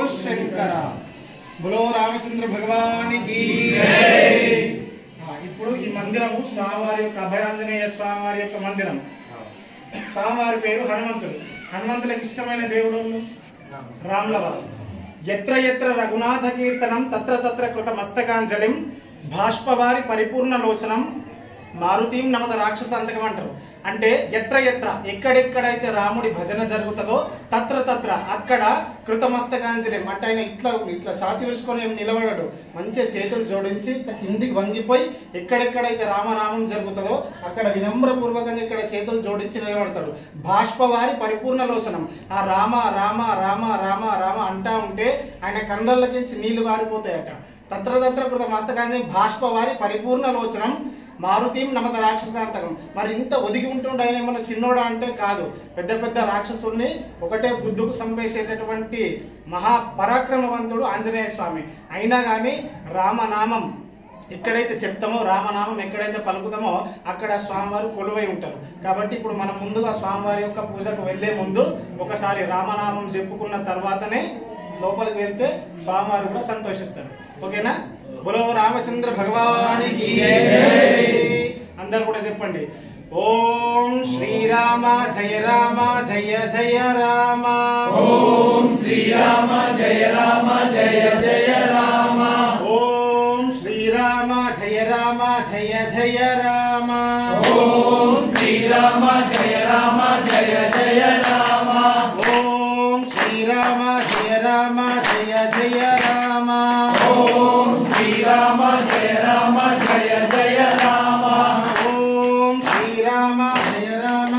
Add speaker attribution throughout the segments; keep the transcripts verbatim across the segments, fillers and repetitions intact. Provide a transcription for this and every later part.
Speaker 1: శంకర బోలో రామచంద్ర భగవాని की జై। ఇప్పుడు ఈ మందిరము స్వామివారి యొక్క అభయాంజనేయ స్వామివారి యొక్క మందిరం। స్వామివారి పేరు హనుమంతుడు। హనుమంతులకు ఇష్టమైన దేవుడు రాములవారు। ఎత్ర ఎత్ర రఘునాథ కీర్తనం తత్ర తత్ర కృత మస్తకాంజలిం భాష్పవారి పరిపూర్ణ లోచనం మారుతీం నమద రాక్షసాంతకం అంటారు। అంటే ఎత్ర ఎత్ర ఎక్కడెక్కడైతే రాముడి భజన జరుగుతుందో తత్ర తత్ర అక్కడ కృతమస్తకాంజలిం అంటే ఆయన ఇట్లా ఇట్లా ఛాతి వేసుకొని ఏం నిలబడడు, మంచిగా చేతులు జోడించి కిందికి వంగిపోయి ఎక్కడెక్కడైతే రామనామం జరుగుతుందో అక్కడ వినమ్రపూర్వకంగా ఇక్కడ చేతులు జోడించి నిలబడతాడు। బాష్పవారి పరిపూర్ణ లోచనం ఆ రామ రామ రామ రామ రామ అంటా ఉంటే ఆయన కళ్ళకి నీళ్లు గారిపోతాయట। తత్ర తత్ర కృత మస్తకాంజలిం బాష్పవారి పరిపూర్ణ లోచనం మారుతీం నమత రాక్షసాంతకం। మరి ఇంత ఒదిగి ఉంటుండే ఆయన ఏమన్నా చిన్నోడా అంటే కాదు, పెద్ద పెద్ద రాక్షసుల్ని ఒకటే గుద్దుకు సంపేసేటటువంటి మహా పరాక్రమవంతుడు ఆంజనేయ స్వామి। అయినా కానీ రామనామం ఎక్కడైతే చెప్తామో రామనామం ఎక్కడైతే పలుకుతామో అక్కడ స్వామివారు కొలువై ఉంటారు। కాబట్టి ఇప్పుడు మనం ముందుగా స్వామివారి యొక్క పూజకు వెళ్లే ముందు ఒకసారి రామనామం చెప్పుకున్న తర్వాతనే లోపలికి వెళ్తే స్వామివారు కూడా సంతోషిస్తారు। ఓకేనా? బోలో రామచంద్ర భగవాని की జై। అందరూ కూడా చెప్పండి ఓం శ్రీరామ జయ రామ జయ జయ రామ।
Speaker 2: ఓం శ్రీరామ జయ రామ జయ జయ రామ।
Speaker 1: ఓం శ్రీరామ జయ రామ జయ జయ రామ।
Speaker 2: ఓం శ్రీరామ జయ రామ జయ జయ రామ।
Speaker 1: ఓం శ్రీరామ జయ రామ జయ జయ రామ।
Speaker 2: ఓం శ్రీరామ జయ రామ జయ జయ రామ।
Speaker 1: ఓం శ్రీరామ జయ రామ।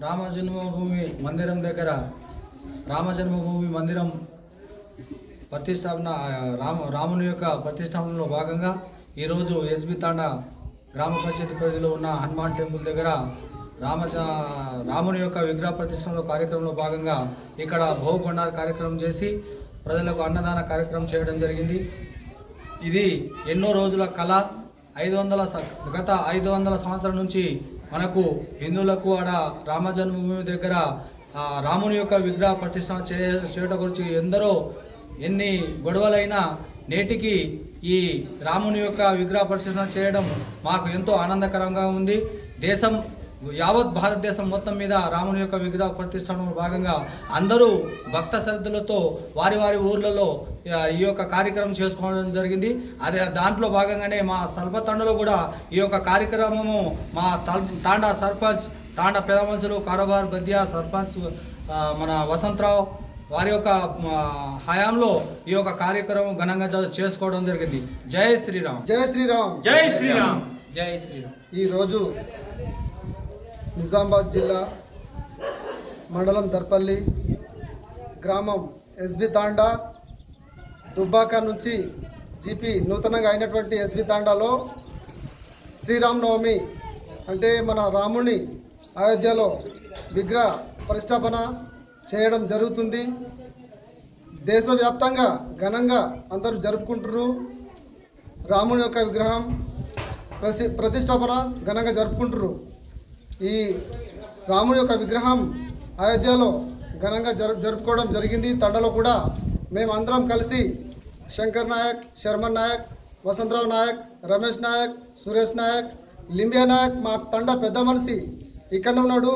Speaker 3: రామ జన్మభూమి మందిరం దగ్గర రామ జన్మభూమి మందిరం ప్రతిష్టాపన రామ రాముని యొక్క ప్రతిష్టాపనలో భాగంగా ఈరోజు ఎస్బి తాండా గ్రామ పంచాయతీ పరిధిలో ఉన్న హనుమాన్ టెంపుల్ దగ్గర రామ రాముని యొక్క విగ్రహ ప్రతిష్టాపన కార్యక్రమంలో భాగంగా ఇక్కడ భోగ భండార కార్యక్రమం చేసి ప్రజలకు అన్నదాన కార్యక్రమం చేయడం జరిగింది. ఇది ఎన్నో రోజుల కళ. ఐదు వందల గత ఐదు వందల సంవత్సరాల నుంచి మనకు హిందువులకు ఆడ రామ జన్మభూమి దగ్గర రాముని యొక్క విగ్రహ ప్రతిష్టాపన చే చేయడం గురించి ఎందరో ఎన్ని గొడవలైనా నేటికి ఈ రాముని యొక్క విగ్రహ ప్రతిష్టాపన చేయడం మాకు ఎంతో ఆనందకరంగా ఉంది. దేశం యావత్ భారతదేశం మొత్తం మీద రాముని యొక్క విగ్రహ ప్రతిష్టాపనలో భాగంగా అందరూ భక్త శ్రద్ధలతో వారి వారి ఊర్లలో ఈ యొక్క కార్యక్రమం చేసుకోవడం జరిగింది. అదే దాంట్లో భాగంగానే మా సల్పతండలో కూడా ఈ యొక్క కార్యక్రమము మా తాండా సర్పంచ్ తాండా పెద్ద మనుషులు కారోబార్ బద్యా సర్పంచ్ మన వసంతరావు వారి యొక్క హయాంలో ఈ యొక్క కార్యక్రమం ఘనంగా చేసుకోవడం జరిగింది. జై శ్రీరామ్.
Speaker 4: జై శ్రీరామ్.
Speaker 3: జై శ్రీరామ్.
Speaker 2: జై శ్రీరామ్.
Speaker 4: ఈరోజు నిజామాబాద్ జిల్లా మండలం దర్పల్లి గ్రామం ఎస్బి తాండా దుబ్బాక నుంచి జీపీ నూతనంగా అయినటువంటి ఎస్బి తాండాలో శ్రీరామనవమి అంటే మన రాముని అయోధ్యలో విగ్రహ ప్రతిష్టాపన చేయడం జరుగుతుంది. దేశవ్యాప్తంగా ఘనంగా అందరూ జరుపుకుంటున్నారు. రాముని యొక్క విగ్రహం ప్రతి ప్రతిష్టాపన ఘనంగా జరుపుకుంటున్నారు. ఈ రాముని యొక్క విగ్రహం అయోధ్యలో ఘనంగా జరు జరుపుకోవడం జరిగింది. తండలో కూడా మేమందరం కలిసి శంకర్ నాయక్, శర్మన్ నాయక్, వసంతరావు నాయక్, రమేష్ నాయక్, సురేష్ నాయక్, లింబియా నాయక్ మా తండ పెద్ద మనిషి ఇక్కడ ఉన్నాడు.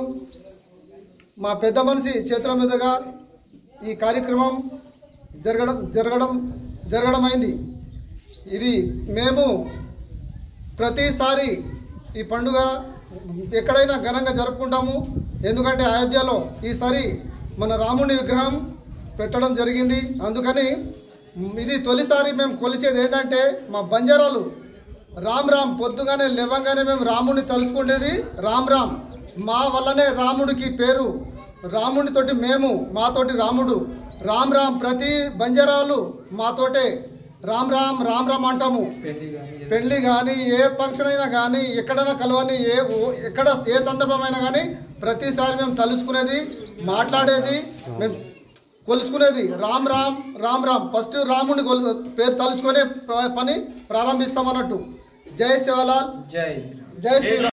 Speaker 4: మా పెద్ద మనిషి చేతుల మీదుగా ఈ కార్యక్రమం జరగడం జరగడం జరగడం అయింది. ఇది మేము ప్రతిసారి ఈ పండుగ ఎక్కడైనా ఘనంగా జరుపుకుంటాము. ఎందుకంటే అయోధ్యలో ఈసారి మన రాముని విగ్రహం పెట్టడం జరిగింది. అందుకని ఇది తొలిసారి మేము కొలిచేది ఏంటంటే మా బంజారాలు రామ్ రామ్ పొద్దుగానే లేవంగానే మేము రాముడిని తలుచుకునేది రామ్ రామ్. మా వల్లనే రాముడికి పేరు. రాముడితోటి మేము మాతోటి రాముడు రామ్ రామ్. ప్రతి బంజారాలు మాతోటే రామ్ రామ్ రామ్ రామ్ అంటాము. పెళ్లి కానీ ఏ ఫంక్షన్ అయినా కానీ ఎక్కడైనా కలవని ఏ ఎక్కడ ఏ సందర్భమైనా కానీ ప్రతిసారి మేము తలుచుకునేది మాట్లాడేది మేము కొలుచుకునేది రామ్ రామ్ రామ్ రామ్. ఫస్ట్ రాముడిని కొలు పేరు తలుచుకునే పని ప్రారంభిస్తామన్నట్టు. జై శివలాల్.
Speaker 2: జై శ్రీరామ్.
Speaker 4: జై శ్రీరామ్.